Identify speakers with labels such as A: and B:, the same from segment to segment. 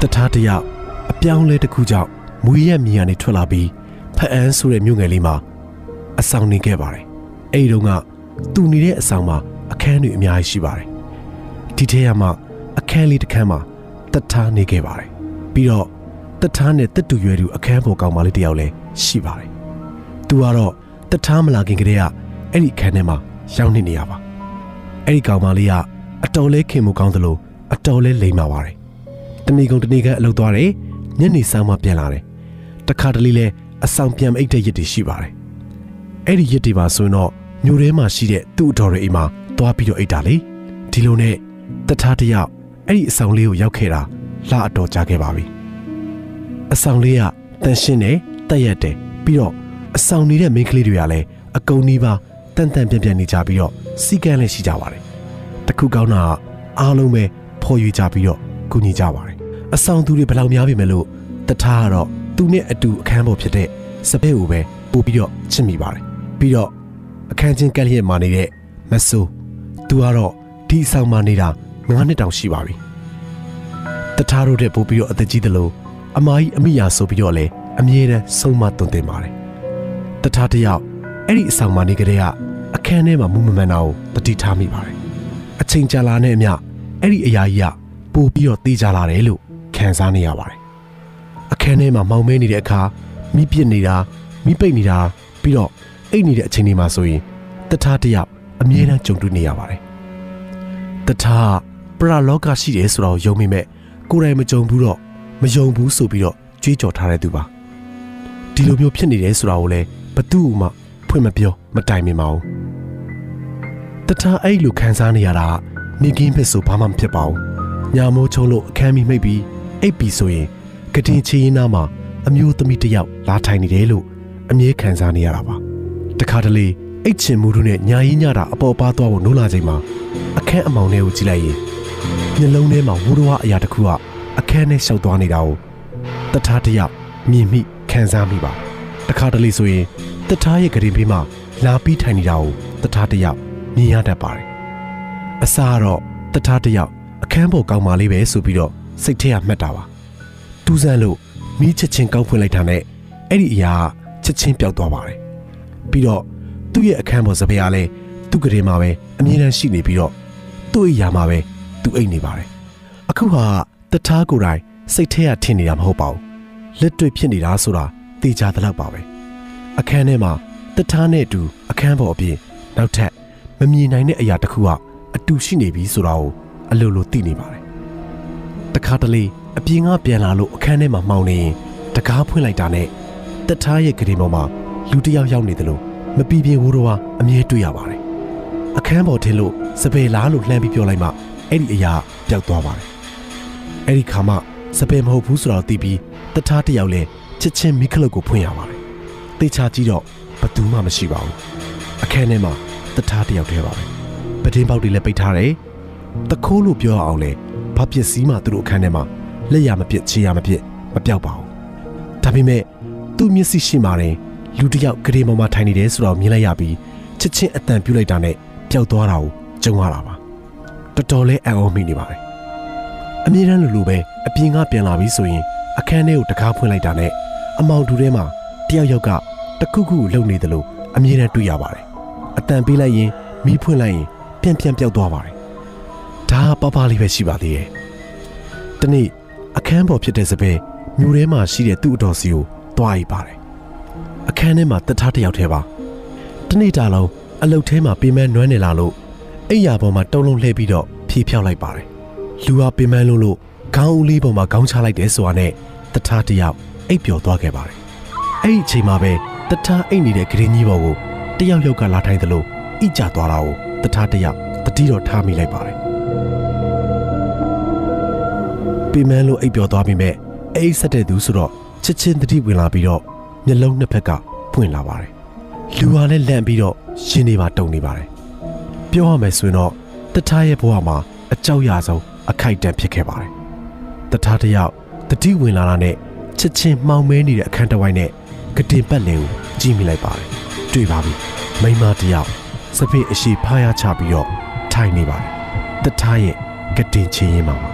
A: တထားတယောက်အပြောင်းလဲတစ်ခုကြောင့်မွေးရက်မြေကနေထွက်လာပြီးဖအန်းဆိုတဲ့မြို့ငယ်လေးမှာအဆောင်နေခဲ့ပါတယ်။အဲဒီတော့ကသူနေတဲ့အဆောင်မှာအခန်းတွေအများကြီးရှိပါတယ်။ဒီထဲမှာအခန်းလေးတစ်ခန်းမှာတထားနေခဲ့ပါတယ်။ပြီးတော့တထားနဲ့တက်တူရွယ်သူအခန်းပေါ်ကောင်မလေးတစ်ယောက်လည်းရှိပါတယ်။သူကတော့တထားမလာခင်ကတည်းကအဲ့ဒီအခန်းထဲမှာရောက်နေရပါ။အဲ့ဒီကောင်မလေးကအတော်လေးခင်မှုကောင်းသလိုအတော်လေးလိမ့်မာပါတယ်။တနေ့ကုန်တနေ့ကအလုပ်သွားတယ်ညနေဆောင်မှပြန်လာတယ်။တခါတလေလဲအဆောင်ပြန်အိတ်တဲ့ရက်တွေရှိပါတယ်။အဲ့ဒီရက်တွေပါဆိုရင်တော့မြို့ထဲမှာရှိတဲ့သူ့အတော်တွေအိမ်မှာသွားပြီးတော့အိတ်တာလေဒီလိုနဲ့တထားတယောက်အဲ့ဒီအဆောင်လေးကိုရောက်ခဲ့တာလှအတော်ကြာခဲ့ပါပြီ။အဆောင်လေးကတန်ရှင်းတယ်တက်ရက်တယ်ပြီးတော့အဆောင်နေတဲ့မိန်းကလေးတွေကလည်းအကုန်နီးပါတန်တန်ပြန်ပြန်နေကြပြီးတော့စီကန်းလည်းရှိကြပါတယ်။တခုကောင်းတာအားလုံးပဲဖော်ရွေကြပြီးတော့ကူညီကြပါတယ်။အဆောင်သူတွေဘယ်လောက်များပြီမဲ့လို့တထားကတော့သူနဲ့အတူအခန်းပေါ်ဖြစ်တဲ့စပယ်ကိုပဲပို့ပြီးတော့ချစ်မိပါတယ်။ပြီးတော့အခန်းချင်းကက်လျက်မှာနေတဲ့မဆိုးသူကတော့ဒီအဆောင်မှာနေတာ9နှစ်တောင်ရှိပါပြီ။တထားတို့တဲ့ပို့ပြီးတော့အသက်ကြီးတယ်လို့အမကြီးအမိယာဆိုပြီးတော့လည်းအမြဲတမ်းဆုံးမသွန်သင်ပါတယ်။တထားတယောက်အဲ့ဒီအဆောင်မှာနေကြတဲ့အခန်းထဲမှာမူးမမှန်တာကိုတတိထားမိပါတယ်။အချိန်ကြာလာတဲ့အမျှအဲ့ဒီအရာကြီးကပို့ပြီးတော့တေးကြလာတယ်လို့ခံစားနေရပါတယ်။အခန်းထဲမှာမောင်မဲနေတဲ့အခါမိပစ်နေတာမိပိတ်နေတာပြီးတော့အိတ်နေတဲ့အချိန်တွေမှာဆိုရင်တထားတယောက်အမြဲတမ်းကြုံတွေ့နေရပါတယ်။တထားပရလောကရှိတယ်ဆိုတော့ယုံမိမဲ့ကိုယ်တိုင်မကြုံဘူးတော့မယုံဘူးဆိုပြီးတော့ကြွေးကြော်ထားတဲ့သူပါ။ဒီလိုမျိုးဖြစ်နေတယ်ဆိုတာကိုလည်းဘသူ့မှဖွင့်မပြောမတိုင်မြင်ပါဘူး။တထားအဲ့လိုခံစားနေရတာနေကင်းဖြစ်ဆိုဘာမှမဖြစ်ပါဘူး။ညာမိုးချုံလို့အခန်းမီမိတ်ပြီးအိပ်ပြီးဆိုရင်ကတင်ချီရင်နာမှာအမျိုးသမီးတစ်ယောက်လာထိုင်နေတယ်လို့အမြဲခံစားနေရတာပါ။တခါတလေအိတ်ချင်မှုတို့နဲ့ညာရင်ညတာအပေါ်ပါသွားဖို့နိုးလာချိန်မှာအခန်းအမောင်ထဲကိုကြည့်လိုက်ရင်မျက်လုံးထဲမှာဝိုးတော်အရာတစ်ခုကအခန်းထဲရှောက်သွားနေတာကိုတထားတယောက်မြင်မိခံစားမိပါတခါတလေဆိုရင်တထားရဲ့ကတင်ဘေးမှာလာပြီးထိုင်နေတာကိုတထားတယောက်မြင်ရတတ်ပါတယ်အစားတော့တထားတယောက်အခန်းပေါ်ကောင်းပါလေးပဲဆိုပြီးတော့စိတ်ထဲကမှတ်တာပါတူးဆန်းလို့မီးချက်ချင်းကောက်ဖွင့်လိုက်တာနဲ့အဲ့ဒီအရာချက်ချင်းပျောက်သွားပါတယ်ပြီးတော့သူ့ရဲ့အခန်းပေါ်စပယ်ကလည်းသူ့ကလေးမှာပဲအမြဲတမ်းရှိနေပြီးတော့သူ့အရာမှာပဲသူအိတ်နေပါတယ်အခုဟာတထားကိုယ်တိုင်စိတ်ထဲကထင်နေတာမဟုတ်ပါဘူးလက်တွေ့ဖြစ်နေတာဆိုတာသိကြသလောက်ပါပဲအခန်းထဲမှာတထားနဲ့အတူအခန်းပေါ်အပြင်နောက်ထပ်မမြင်နိုင်တဲ့အရာတစ်ခုကအတူရှိနေပြီဆိုတာကိုအလိုလိုသိနေပါတယ်တခါတလေအပြင်ကပြန်လာလို့အခန်းထဲမှာမှောင်နေရင်တကားဖွင့်လိုက်တာနဲ့တထားရဲ့ကလေးပေါ်မှာလူတစ်ယောက်ရောက်နေတယ်လို့မပီပြင်ဝိုးတော့အမြဲတွေ့ရပါတယ်အခန်းပေါ်ထင်းလို့စပယ်လားလို့လှမ်းပြီးပြောလိုက်မှအဲ့ဒီအရာပျောက်သွားပါတယ်အဲ့ဒီခါမှစပယ်မဟုတ်ဘူးဆိုတော့သိပြီးတထားတစ်ယောက်လည်းချက်ချင်းမိခလုတ်ကိုဖွင့်ရပါတယ်တေချာကြည့်တော့ဘသူမှမရှိပါဘူးအခန်းထဲမှာတထားတစ်ယောက်တည်းပါပဲပတင်းပေါက်တွေလည်းပိတ်ထားတယ်တခိုးလို့ပြောအောင်လဲဘာပစ္စည်းမှသူတို့အခန်းထဲမှာလက်ရမပြစ်ချေရမပြစ်မပြောက်ပါဘူးဒါပေမဲ့သူ့မျက်စိရှိမှရင်လူတစ်ယောက်ကလေးပေါ်မှာထိုင်နေတယ်ဆိုတော့မြင်လိုက်ရပြီးချက်ချင်းအတန်ပြူလိုက်တာနဲ့ပျောက်သွားတာကိုကြုံရတာပါတော်တော်လေးအံ့ဩမိနေပါတယ်အမြဲတမ်းလိုပဲအပြင်ကပြန်လာပြီးဆိုရင်အခန်းထဲကိုတကားဖွင့်လိုက်တာနဲ့အမောင်တူထဲမှာတယောက်ယောက်ကတခုခုလှုပ်နေတယ်လို့အမြဲတမ်းတွေ့ရပါတယ်အတန်ပေးလိုက်ရင်မီးဖွင့်လိုက်ရင်ပြန်ပျောက်သွားပါတယ်ဒါကပပလေးပဲရှိပါသေးတယ်တနေ့အခန်းပေါ်ဖြစ်တဲ့စပယ်မြို့ထဲမှာရှိတဲ့သူ့အတော်စီကိုတွားရပါတယ်အခန်းထဲမှာတထားတစ်ယောက်တည်းပါတနေ့တာလုံးအလုတ်ထဲမှာပင်မနွမ်းနေလာလို့အိယာပေါ်မှာတုံးလုံးလှည့်ပြီးတော့ဖြေဖြောက်လိုက်ပါတယ်လူဟာပင်မလို့ခေါင်းဦးလေးပေါ်မှာခေါင်းချလိုက်တယ်ဆိုတာနဲ့တထားတစ်ယောက်အိပ်ပျော်သွားခဲ့ပါတယ်အဲ့ဒီအချိန်မှာပဲတထားအိပ်နေတဲ့ဂရင်းကြီးပေါ်ကိုတယောက်ယောက်ကလာထိုင်သလိုအိကျသွားတာကိုတထားတစ်ယောက်တတိတော်ထားမိလိုက်ပါတယ်ပင်မလို့အိပ်ပျော်သွားပြီးမဲ့အိပ်ဆက်တဲ့သူဆိုတော့ချက်ချင်းတတိဝင်လာပြီးတော့မျက်လုံးနှစ်ဖက်ကပွင့်လာပါတယ်လူဟာလည်းလန့်ပြီးတော့ရှင်နေပါတုံနေပါတယ်ပြောရမယ်ဆိုရင်တော့တထားရဲ့ဘဝမှာအကြောက်ရဆုံးအခိုက်အတန့်ဖြစ်ခဲ့ပါတယ်တထားတစ်ယောက်တတိဝင်လာတာနဲ့ချက်ချင်းမှောင်မဲနေတဲ့အခန်းတစ်ဝိုင်းနဲ့ကတင်ပတ်လည်ကိုကြည့်မိလိုက်ပါတယ်တွေ့ပါပြီမိန်းမတစ်ယောက်စပည့်အရှိဖားရချပြီးတော့ထိုင်နေပါတယ်တထားရဲ့ကတင်ချင်းရင်းမှာတ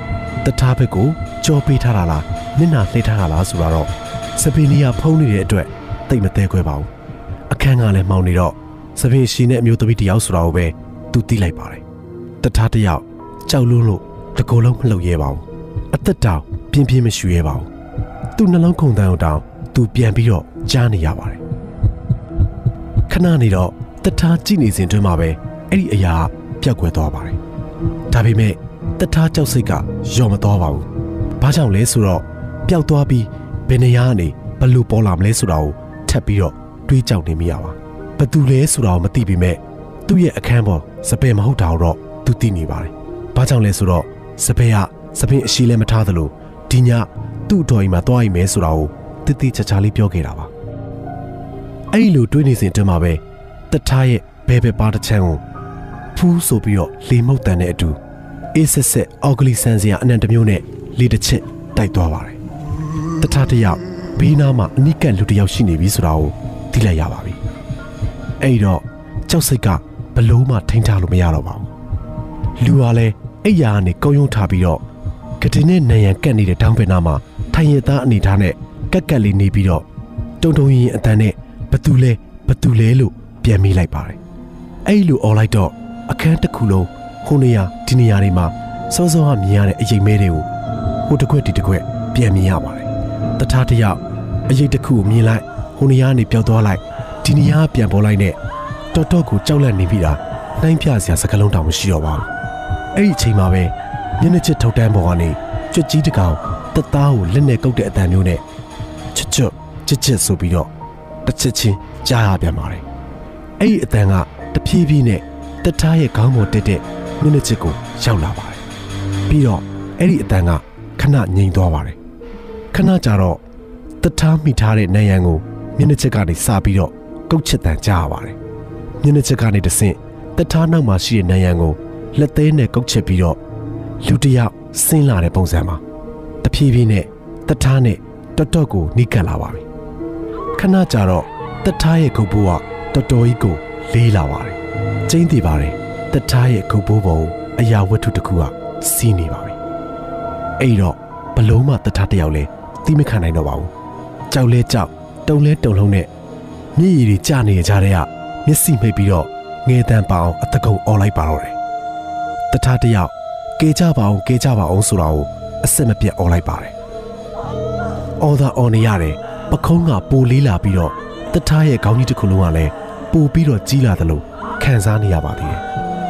A: ထားဘက်ကိုကြောပေးထားတာလားမျက်နှာလှည့်ထားတာလားဆိုတော့စပင်းနီယာဖုံးနေတဲ့အတွက်တိတ်မသေးခွဲပါဘူးအခန်းကလည်းမှောင်နေတော့စပင်းရှိနဲ့အမျိုးသမီးတယောက်ဆိုတာကိုပဲသူသိလိုက်ပါတယ်တထားတစ်ယောက်ကြောက်လွန်းလို့တကိုယ်လုံးမလှုပ်ရဲပါဘူးအသက်တောင်ပြင်းပြင်းမရှူရဲပါဘူးသူ့နှလုံးခုန်တန်းတောင်သူပြန်ပြီးတော့ကြားနေရပါတယ်ခဏနေတော့တထားကြည့်နေစဉ်တွင်မှာပဲအဲ့ဒီအရာပျောက်ကွယ်သွားပါတယ်ဒါပေမဲ့တထားကြောက်စိတ်ကလျော့မသွားပါဘူးဘာကြောင့်လဲဆိုတော့ပျောက်သွားပြီးဘယ်နေရာကနေဘလို့ပေါ်လာမလဲဆိုတာကိုထပ်ပြီးတော့တွေးကြောက်နေမိရပါဘသူလဲဆိုတာကိုမသိပေမဲ့သူ့ရဲ့အခန်းပေါ်စပယ်မဟုတ်တာတော့သူသိနေပါတယ်ဘာကြောင့်လဲဆိုတော့စပယ်ကစပင်းအရှိလဲမထားသလိုဒီညသူ့တော်အိမ်မှာသွားအိမ်မဲဆိုတာကိုတိတိကျကျလေးပြောခဲ့တာပါအဲ့လိုတွေးနေစဉ်တည်းမှာပဲတထားရဲ့ဘဲဘဲပါတစ်ချမ်းကိုဖူးဆိုပြီးတော့လေမုတ်တန်တဲ့အတူအေးဆက်ဆက်အောက်ကလေးဆန်းစရာအနံ့တစ်မျိုးနဲ့လေတစ်ချက်တိုက်သွားပါတယ်တထားတစ်ယောက်ဘေးနားမှာအနိကလူတစ်ယောက်ရှိနေပြီဆိုတာကိုသိလိုက်ရပါပြီအဲ့တော့ကြောက်စိတ်ကဘလို့မှထိန်းထားလို့မရတော့ပါဘူးလူကလည်းအဲ့ရာကနေကုန်းယုံထားပြီးတော့ကတိနဲ့နံရံကက်နေတဲ့တောင်ပင်နာမှာထိုင်ရသားအနေထားနဲ့ကက်ကလေးနေပြီးတော့တုံတုံရင်အတန်နဲ့ဘသူလဲလို့ပြန်မိလိုက်ပါတယ်အဲ့လိုអော်လိုက်တော့အခန်းတစ်ခုလုံးဟိုနေရာဒီနေရာတွေမှာစောစောကမြင်ရတဲ့အရိပ်မဲတွေကိုဟိုတစ်ခွက်ဒီတစ်ခွက်ပြန်မြင်ရပါတယ်တထားတစ်ယောက်အရိပ်တစ်ခုကိုမြင်လိုက်ဟိုနေရာကနေပျောက်သွားလိုက်ဒီနေရာပြန်ပေါ်လိုက်နဲ့တော်တော်ကိုကြောက်လန့်နေပြီလားနှိုင်းပြစရာစကားလုံးတောင်မရှိတော့ပါဘူးအဲ့ဒီအချိန်မှာပဲမျက်နှာချစ်ထုတ်တန်းပေါ်ကနေကြွကြီးတကောင်တက်သားကိုလက်နဲ့ကုတ်တဲ့အတန်မျိုးနဲ့ချစ်ဆိုပြီးတော့တစ်ချက်ချင်းကြားရပြန်ပါတယ်အဲ့ဒီအတန်ကတဖြည်းဖြည်းနဲ့တထားရဲ့ခေါင်းပေါ်တက်တဲ့မျက်နှာချစ်ကိုရောက်လာပါတယ်ပြီးတော့အဲ့ဒီအတန်ကခဏငြိမ်သွားပါတယ်ခဏကြာတော့တထားမိထားတဲ့နံရံကိုမျက်နှာချစ်ကနေစပြီးတော့ကုတ်ချစ်တန်ကြားရပါတယ်မျက်နှာချစ်ကနေတဆင့်တထားနောက်မှာရှိတဲ့နံရံကိုလက်သေးနဲ့ကုတ်ချစ်ပြီးတော့လူတစ်ယောက်ဆင်းလာတဲ့ပုံစံမှာတဖြည်းဖြည်းနဲ့တထားနဲ့တော်ကိုနီးကပ်လာပါပြီခဏကြာတော့တထားရဲ့ခုတ်ဘိုးကတော်ကြီးကိုလေးလာပါတယ်ကျင်းတည်ပါတယ်တထားရဲ့ခုတ်ဘိုးပေါ်အရာဝတ္ထုတစ်ခုကစီးနေပါပြီအဲ့တော့ဘလုံးမတထားတစ်ယောက်လဲတီးမခံနိုင်တော့ပါဘူးကြောက်လဲကြောက်တုံလဲတုံလုံးနဲ့မျက်ရည်တွေကျနေကြတဲ့ကမျက်စိမိတ်ပြီးတော့ငယ်တန်းပအောင်အတကုံអော်လိုက်ပါတော့တယ်တထားတစ်ယောက်ကေကြပါအောင်ဆိုတာကိုအဆက်မပြတ်អော်လိုက်ပါတယ်အော်သာအော်နေရတယ်ပခုံးကပိုလေးလာပြီးတော့တထားရဲ့ခေါင်းကြီးတစ်ခုလုံးကလည်းပိုပြီးတော့ကြီးလာသလိုခံစားနေရပါသေးတယ်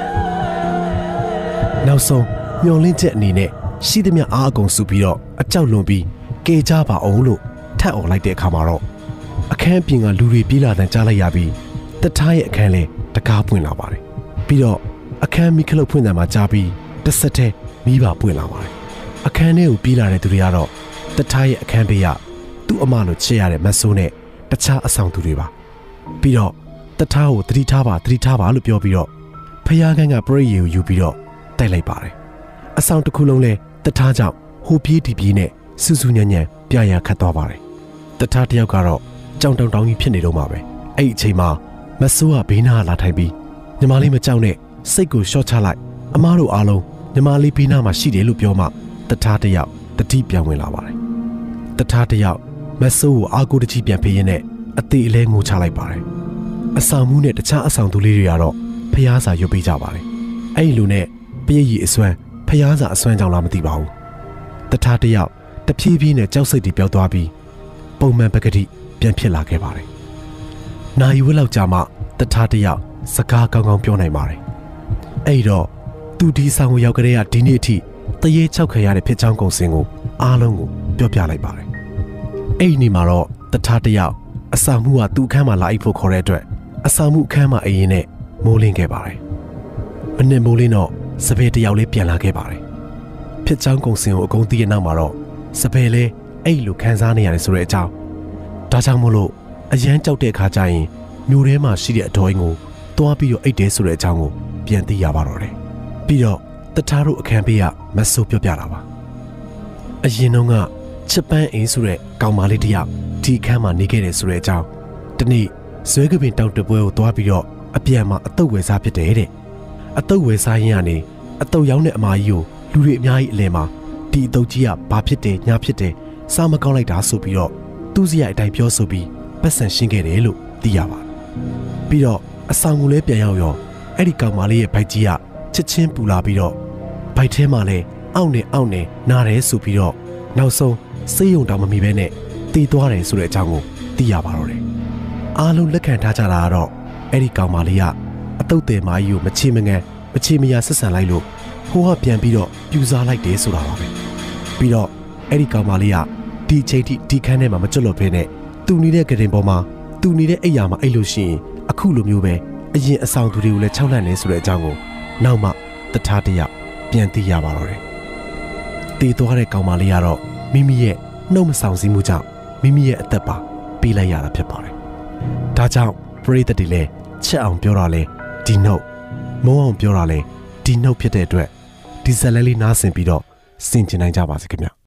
A: နောက်ဆုံးမျောလင်းချက်အနေနဲ့ရှိသမျှအားအကုန်စုပြီးတော့အကြောက်လွန်ပြီးကေကြပါအောင်လို့ထပ်អော်လိုက်တဲ့အခါမှာတော့အခန်းပြင်ကလူတွေပြေးလာတဲ့ကြားလိုက်ရပြီးတထားရဲ့အခန်းလဲတကားပွင့်လာပါတယ်ပြီးတော့အခန်းမိခလုတ်ဖွင့်တယ်မှာကြားပြီးတစ်ဆက်တည်းမိဘပွင့်လာပါတယ်အခန်းထဲကိုပြေးလာတဲ့သူတွေကတော့တထားရဲ့အခန်းဘေးကသူ့အမလိုချစ်ရတဲ့မတ်ဆိုးနဲ့တခြားအဆောင်သူတွေပါပြီးတော့တထားကိုသတိထားပါလို့ပြောပြီးတော့ဖယားခန်းကပရိယေကိုယူပြီးတော့တိုက်လိုက်ပါတယ်အဆောင်တစ်ခုလုံးလဲတထားကြောင့်ဟိုပြေးဒီပြေးနဲ့စူးစူးညံ့ညံ့ပြရခတ်သွားပါတယ်တထားတယောက်ကတော့ကြောင်တောင်တောင်ကြီးဖြစ်နေတော့မှာပဲအဲ့ဒီအချိန်မှာမတ်ဆိုးကဘေးနားလာထိုင်ပြီးညီမလေးမကြောက်နဲ့စိတ်ကိုရှော့ချလိုက်အမားတို့အားလုံးညီမလေးဘေးနားမှာရှိတယ်လို့ပြောမှတထားတယောက်တတိပြန်ဝင်လာပါတယ်တထားတယောက်မတ်ဆိုးကိုအာကိုတကြီးပြန်ဖေးရင်းနဲ့အသေးအလဲငိုချလိုက်ပါတယ်အဆောင်မှုနဲ့တခြားအဆောင်သူလေးတွေကတော့ဖျားစာရွတ်ပေးကြပါတယ်အဲ့လိုနဲ့ပြည့်ရည်အစွမ်းဖျားစာအစွမ်းကြောင့်လားမသိပါဘူးတထားတယောက်တဖြည်းဖြည်းနဲ့ကြောက်စိတ်တွေပျောက်သွားပြီးပုံမှန်ပကတိပြန်ဖြစ်လာခဲ့ပါတယ်နာယီဝက်လောက်ကြာမှတထားတယောက်စကားကောင်းကောင်းပြောနိုင်ပါတယ်အဲ့တော့သူဒီဆောင်ကိုရောက်ကြတဲ့ကဒီနေ့အထိတရေချောက်ခရရတဲ့ဖြစ်ချောင်းကုံစင်ကိုအားလုံးကိုပြောပြလိုက်ပါတယ်အဲ့ဒီနေ့မှာတော့တထားတယောက်အဆောင်မှုကသူ့အခန်းမှာလာအိပ်ဖို့ခေါ်တဲ့အတွက်အဆောင်မှုအခန်းမှာအရင်နဲ့မိုးလင်းခဲ့ပါတယ်မနေ့မိုးလင်းတော့စပယ်တယောက်လေးပြန်လာခဲ့ပါတယ်ဖြစ်ချောင်းကုံစင်ကိုအကုန်သိရနောက်မှာတော့စပယ်လေးအဲ့လိုခံစားနေရတယ်ဆိုတဲ့အကြောင်းဒါကြောင့်မို့လို့အရန်ကြောက်တဲ့အခါကျရင်မြို့ထဲမှာရှိတဲ့အတော်အိမ်ကိုသွားပြီးတော့အိတ်တဲဆိုတဲ့အကြောင်းကိုပြန်သိရပါတော့တယ်ပြီးတော့တထားတို့အခန်းဘေးကမဆိုးပြောပြတာပါအရင်တုန်းကချစ်ပန်းအိမ်ဆိုတဲ့ကောင်မလေးတယောက်ဒီအခန်းမှာနေခဲ့တယ်ဆိုတဲ့အကြောင်းဒီနေ့ဇွဲကပင်တောင်တပွဲကိုသွားပြီးတော့အပြန်မှာအတုပ်ဝယ်စားဖြစ်တယ်တဲ့အတုပ်ဝယ်စားရင်းကနေအတုပ်ရောင်းတဲ့အမကြီးကိုလူတွေအများကြီးအလယ်မှာဒီအတုတ်ကြီးကဘာဖြစ်တယ်ညာဖြစ်တယ်စားမကောင်းလိုက်တာဆိုပြီးတော့သူ့စီရဲ့အတိုင်းပြောဆိုပြီးပတ်စံရှင်းခဲ့တယ်လို့သိရပါတယ်ပြီးတော့အဆောင်ကိုလည်းပြန်ရောက်ရောအဲ့ဒီကောင်မလေးရဲ့ဘိုက်ကြီးကချက်ချင်းပူလာပြီးတော့ဘိုက်ထဲမှာလည်းအောင့်နေနားတယ်ဆိုပြီးတော့နောက်ဆုံးစေးရုံတောင်မမီပဲနဲ့တည်သွားတယ်ဆိုတဲ့အကြောင်းကိုသိရပါတော့တယ်အားလုံးလက်ခံထားကြတာကတော့အဲ့ဒီကောင်မလေးကအတုတ်တယ်မာကြီးကိုမချေမငန်းမချေမရဆက်ဆံလိုက်လို့ဟိုကပြန်ပြီးတော့ပြူစားလိုက်တယ်ဆိုတာပါပဲပြီးတော့အဲ့ဒီကောင်မလေးကဒီချိန်ထိဒီခန်းထဲမှာမကျွတ်လွတ်ဖဲနဲ့သူနေတဲ့ကတင်ပေါ်မှာသူနေတဲ့အိမ်ယာမှာအိတ်လို့ရှိရင်အခုလိုမျိုးပဲအရင်အဆောင်သူတွေကိုလည်းခြောက်လန့်နေဆိုတဲ့အကြောင်းကိုနောက်မှတထားတရပြန်သိရပါတော့တယ်တည်သွားတဲ့ကောင်မလေးကတော့မိမိရဲ့နှုတ်မဆောင်စည်းမှုကြောင့်မိမိရဲ့အသက်ပါပေးလိုက်ရတာဖြစ်ပါတယ်ဒါကြောင့်ပရိသတ်တွေလည်းချက်အောင်ပြောတာလဲဒီနှုတ်မုန်းအောင်ပြောတာလဲဒီနှုတ်ဖြစ်တဲ့အတွက်ဒီဇက်လဲလေးနားဆင်ပြီးတော့ဆင်ကျင်နိုင်ကြပါစေခင်ဗျ